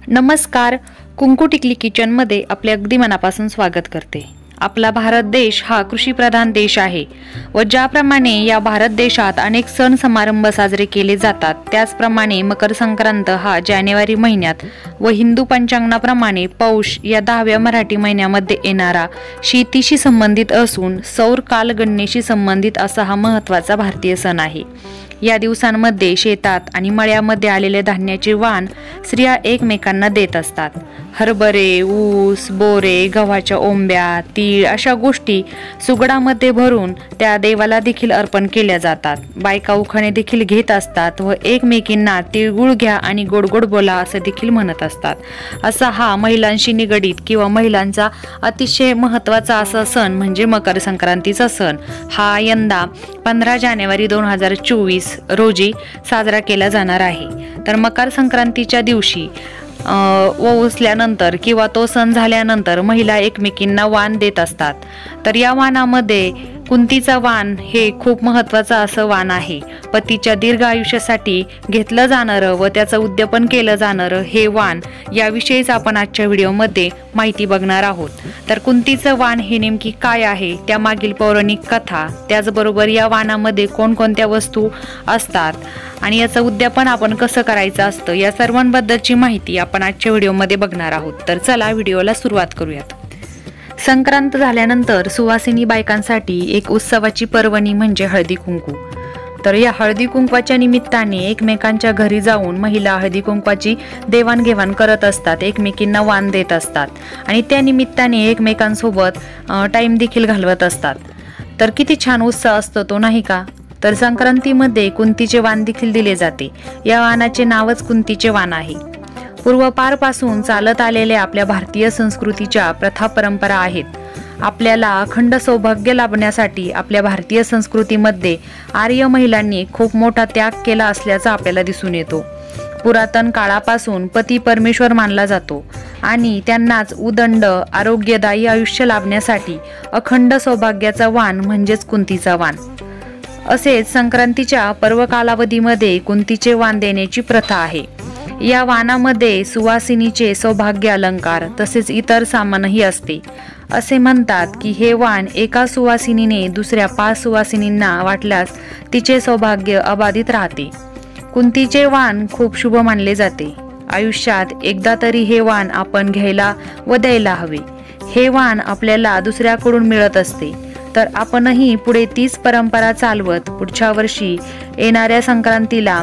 नमस्कार, कुंकू टिकली किचनमध्ये आपले अगदी मनापासून स्वागत करते। आपला भारत देश हा कृषीप्रधान देश आहे व ज्याप्रमाणे या भारत देशात अनेक सण समारंभ साजरे केले जातात, त्याचप्रमाणे मकर संक्रांत हा जानेवारी महिन्यात व हिंदू पंचांगाप्रमाणे पौष या 10व्या मराठी महिन्यामध्ये येणारा शेतीशी संबंधित असून सौर कालगणनेशी संबंधित असा हा महत्त्वाचा भारतीय सण आहे। या दिवसांमध्ये शेतात आणि मळ्यामध्ये आलेले धान्याचे वाण स्त्रिया एकमेकांना देत असतात। हरभरे, ऊस, बोरे, गव्हाच्या ओंब्या, तीळ अशा गोष्टी सुगडामध्ये भरून त्या देवाला देखील अर्पण केल्या जातात। बायका उखाणे देखील घेत असतात व एकमेकींना तिळगुळ घ्या आणि गोड गोड बोला असं देखील म्हणत असतात। असा हा महिलांशी निगडीत किंवा महिलांचा अतिशय महत्त्वाचा असा सण म्हणजे मकर संक्रांतीचा सण हा यंदा 15 जानेवारी 2024 रोजी साजरा केला जाणार आहे। तर मकर संक्रांतीच्या दिवशी ओवसल्यानंतर किंवा तो सण झाल्यानंतर महिला एकमेकींना वाण देत असतात। तर या वाणामध्ये कुंतीचा वाण हे खूप महत्त्वाचं असं वाण आहे। पतीच्या दीर्घ आयुष्यासाठी घेतलं जाणारं व त्याचं उद्यापन केलं जाणारं हे वाण याविषयीच आपण आजच्या व्हिडिओमध्ये माहिती बघणार आहोत। तर कुंतीचं वाण हे नेमकी काय आहे, त्यामागील पौराणिक कथा, त्याचबरोबर या वाणामध्ये कोणकोणत्या वस्तू असतात आणि याचं उद्यापन आपण कसं करायचं असतं, या सर्वांबद्दलची माहिती आपण आजच्या व्हिडिओमध्ये बघणार आहोत। तर चला व्हिडिओला सुरुवात करूयात। संक्रांत झाल्यानंतर सुवासिनी बायकांसाठी एक उत्सवाची पर्वणी म्हणजे हळदी कुंकू। तर या हळदी कुंकवाच्या निमित्ताने एकमेकांच्या घरी जाऊन महिला हळदी कुंकवाची देवाणघेवाण करत असतात, एकमेकींना वाण देत असतात आणि त्या निमित्ताने एकमेकांसोबत टाइम देखील घालवत असतात। तर किती छान उत्साह असतो तो, नाही का? तर संक्रांतीमध्ये कुंतीचे वाण देखील दिले जाते। या वाणाचे नावच कुंतीचे वाण आहे। पूर्वपारपासून चालत आलेल्या आपल्या भारतीय संस्कृतीच्या प्रथा परंपरा आहेत। आपल्याला अखंड सौभाग्य लाभण्यासाठी आपल्या भारतीय संस्कृतीमध्ये आर्य महिलांनी खूप मोठा त्याग केला असल्याचा आपल्याला दिसून येतो। पुरातन काळापासून पती परमेश्वर मानला जातो आणि त्यांनाच उदंड आरोग्यदायी आयुष्य लाभण्यासाठी अखंड सौभाग्याचा वाण म्हणजेच कुंतीचा वाण। असेच संक्रांतीच्या पर्व कालावधीमध्ये कुंतीचे वाण देण्याची प्रथा आहे। या वाणामध्ये सुवासिनीचे सौभाग्य अलंकार तसेच इतर सामानही असते। असे म्हणतात की हे वाण एका सुवासिनीने दुसऱ्या 5 सुवासिनींना वाटल्यास तिचे सौभाग्य अबाधित राहते। कुंतीचे वाण खूप शुभ मानले जाते। आयुष्यात एकदा तरी हे वाण आपण घ्यायला व द्यायला हवे। हे वाण आपल्याला दुसऱ्याकडून मिळत असते। तर आपणही पुढे तीच परंपरा चालवत पुढच्या वर्षी येणाऱ्या संक्रांतीला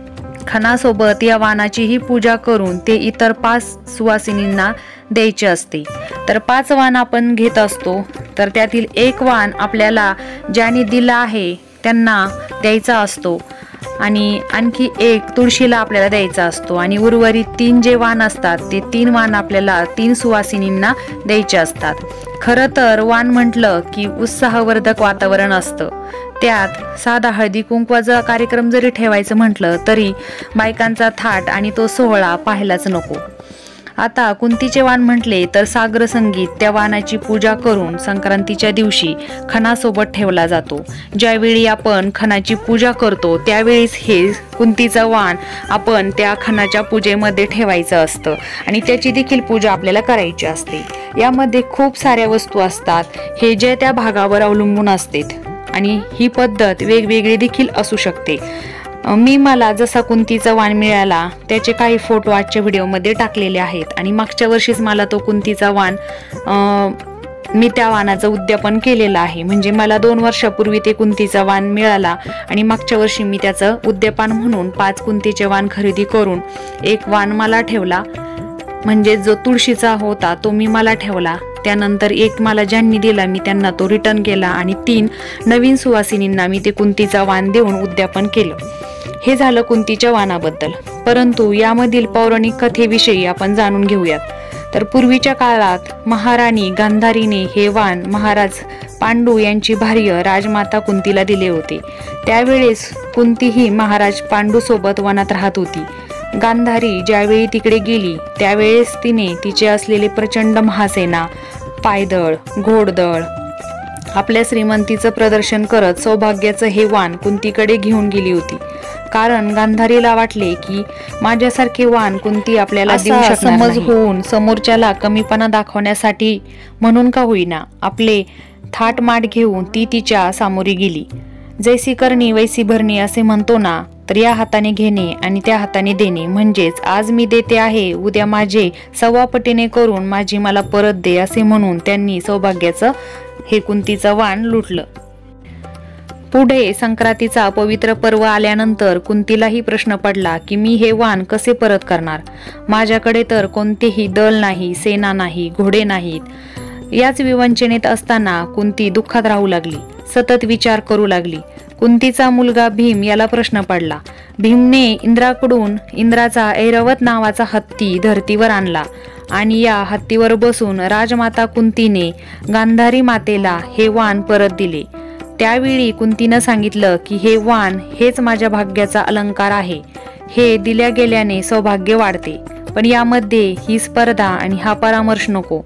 खणासोबत या वाणाचीही पूजा करून ते इतर 5 सुवासिनींना द्यायचे असते। तर 5 वाण आपण घेत असतो, तर त्यातील एक वाण आपल्याला ज्याने दिला आहे त्यांना द्यायचा असतो आणि आणखी एक तुळशीला आपल्याला द्यायचा असतो आणि उर्वरित 3 जे वाण असतात ते 3 वाण आपल्याला 3 सुवासिनींना द्यायचे असतात। खरं तर वाण म्हटलं की उत्साहवर्धक वातावरण असतं। त्यात साधा हळदी कुंकवाचा कार्यक्रम जरी ठेवायचं म्हटलं तरी बायकांचा थाट आणि तो सोहळा पाहायलाच नको। आता कुंतीचे वाण म्हटले तर सागर संगीत त्या वाणाची पूजा करून संक्रांतीच्या दिवशी खणासोबत ठेवला जातो। ज्यावेळी आपण खणाची पूजा करतो त्यावेळीच हे कुंतीचं वाण आपण त्या खणाच्या पूजेमध्ये ठेवायचं असतं आणि त्याची देखील पूजा आपल्याला करायची असते। यामध्ये खूप साऱ्या वस्तू असतात, हे जे त्या भागावर अवलंबून असते आणि ही पद्धत वेगवेगळी देखील असू शकते। मला जसा कुंतीचा वाण मिळाला त्याचे काही फोटो आजच्या व्हिडिओमध्ये टाकलेले आहेत आणि मागच्या वर्षीच मला तो कुंतीचा वाण मी त्या वाणाचं उद्यापन केलेलं आहे। म्हणजे मला 2 वर्षापूर्वी ते कुंतीचा वाण मिळाला आणि मागच्या वर्षी मी त्याचं उद्यापन म्हणून 5 कुंतीचे वाण खरेदी करून एक वाण मला ठेवला, म्हणजे जो तुळशीचा होता तो मी मला ठेवला। त्यानंतर एक मला ज्यांनी दिला मी त्यांना तो रिटर्न केला आणि 3 नवीन सुवासिनींना मी ते कुंतीचा वाण देऊन उद्यापन केलं। हे झालं कुंतीच्या वाणाबद्दल। परंतु यामधील पौराणिक कथेविषयी आपण जाणून घेऊयात। तर पूर्वीच्या काळात महाराणी गांधारीने हे वाण महाराज पांडू यांची भार्य राजमाता कुंतीला दिले होते। त्यावेळेस कुंती ही महाराज पांडू सोबत वनात राहत होती। गांधारी ज्यावेळी तिकडे गेली त्यावेळेस तिने तिचे असलेले प्रचंड महासेना, पायदळ, घोडदळ आपल्या श्रीमंतीचं प्रदर्शन करत सौभाग्याचं हे वाण कुंतीकडे घेऊन गेली होती, कारण गांधारीला वाटले की माझ्यासारखे वाण कुंती आपल्याला देऊ शकणार नाही। समज होऊन समोरच्याला कमीपणा दाखवण्यासाठी म्हणून का होईना आपले थाटमाट घेऊन ती तिच्या सामोरी गेली। जैसी करणी वैसी भरणी असे म्हणतो ना, तर या हाताने घेणे आणि त्या हाताने देणे, म्हणजेच आज मी देते आहे, उद्या माझे सव्वा पटीने करून माझी मला परत दे असे म्हणून त्यांनी सौभाग्याचं हे कुंतीचं वाण लुटलं। पुढे संक्रांतीचा पवित्र पर्व आल्यानंतर कुंतीलाही प्रश्न पडला की मी हे वाण कसे परत करणार, माझ्याकडे तर कोणतेही दल नाही, सेना नाही, घोडे नाहीत। याच विवंचनेत असताना कुंती दुःखात राहू लागली, सतत विचार करू लागली। कुंतीचा मुलगा भीम याला प्रश्न पडला। भीमने इंद्राकडून इंद्राचा ऐरावत नावाचा हत्ती धर्तीवर आणला आणि या हत्तीवर बसून राजमाता कुंतीने गांधारी मातेला हे वाण परत दिले। त्यावेळी कुंतीनं सांगितलं की हे वाण हेच माझ्या भाग्याचा अलंकार आहे, हे दिल्या गेल्याने सौभाग्य वाढते, पण यामध्ये ही स्पर्धा आणि हा परामर्श नको।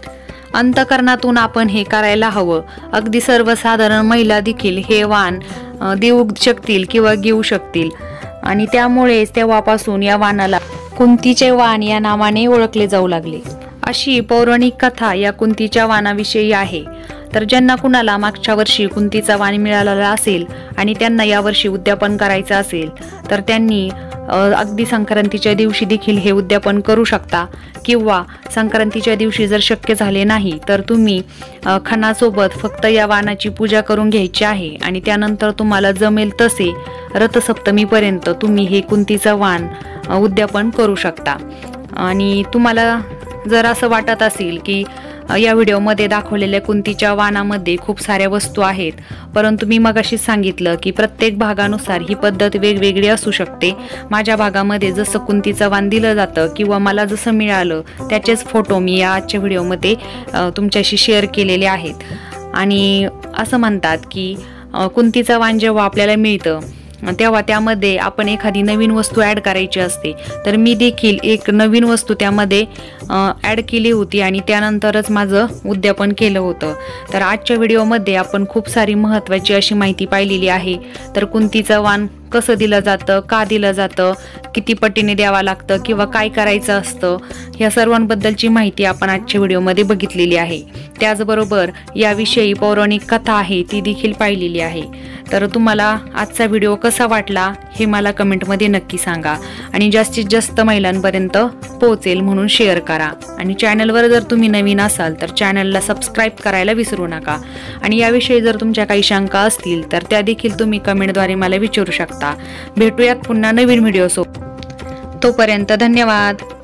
अंतकरणातून आपण हे करायला हवं। अगदी सर्वसाधारण महिला देखील हे वाण देऊ शकतील किंवा घेऊ शकतील आणि त्यामुळेच तेव्हापासून या वाणाला कुंतीचे वाण या नावाने ओळखले जाऊ लागले। अशी पौराणिक कथा या कुंतीच्या वाणाविषयी आहे। तर ज्यांना कुणाला मागच्या वर्षी कुंतीचा वाण मिळालेला असेल आणि त्यांना यावर्षी उद्यापन करायचं असेल तर त्यांनी अगदी संक्रांतीच्या दिवशी देखील हे उद्यापन करू शकता, किंवा संक्रांतीच्या दिवशी जर शक्य झाले नाही तर तुम्ही खणासोबत फक्त या वाणाची पूजा करून घ्यायची आहे आणि त्यानंतर तुम्हाला जमेल तसे रथसप्तमीपर्यंत तुम्ही हे कुंतीचं वाण उद्यापन करू शकता। आणि तुम्हाला जर असं वाटत असेल की या व्हिडिओमध्ये दाखवलेल्या कुंतीच्या वाणामध्ये खूप साऱ्या वस्तू आहेत, परंतु मी मगाशीच सांगितलं की प्रत्येक भागानुसार ही पद्धत वेगवेगळी असू शकते। माझ्या भागामध्ये जसं कुंतीचं वाण दिलं जातं किंवा मला जसं मिळालं त्याचेच फोटो मी या आजच्या व्हिडिओमध्ये तुमच्याशी शेअर केलेले आहेत। आणि असं म्हणतात की कुंतीचं वाण जेव्हा आपल्याला मिळतं तेव्हा त्यामध्ये आपण एखादी नवीन वस्तू ॲड करायची असते, तर मी देखील एक नवीन वस्तू त्यामध्ये ॲड केली होती आणि त्यानंतरच माझं उद्यापन केलं होतं। तर आजच्या व्हिडिओमध्ये आपण खूप सारी महत्त्वाची अशी माहिती पाहिलेली आहे। तर कुंतीचं वाण कसं दिलं जातं, का दिलं जातं, किती पटीने द्यावं लागतं किंवा काय करायचं असतं, ह्या सर्वांबद्दलची माहिती आपण आजच्या व्हिडिओमध्ये बघितलेली आहे। त्याचबरोबर याविषयी पौराणिक कथा आहे ती देखील पाहिलेली आहे। तर तुम्हाला आजचा व्हिडिओ कसा वाटला हे मला कमेंटमध्ये नक्की सांगा आणि जास्तीत जास्त महिलांपर्यंत पोहोचेल म्हणून शेअर करा। आणि चॅनलवर जर तुम्ही नवीन असाल तर चॅनलला सबस्क्राईब करायला विसरू नका। आणि याविषयी जर तुमच्या काही शंका असतील तर त्या देखील तुम्ही कमेंटद्वारे मला विचारू शकता। भेटूयात पुन्हा नवीन व्हिडिओ सोबत, तोपर्यंत धन्यवाद।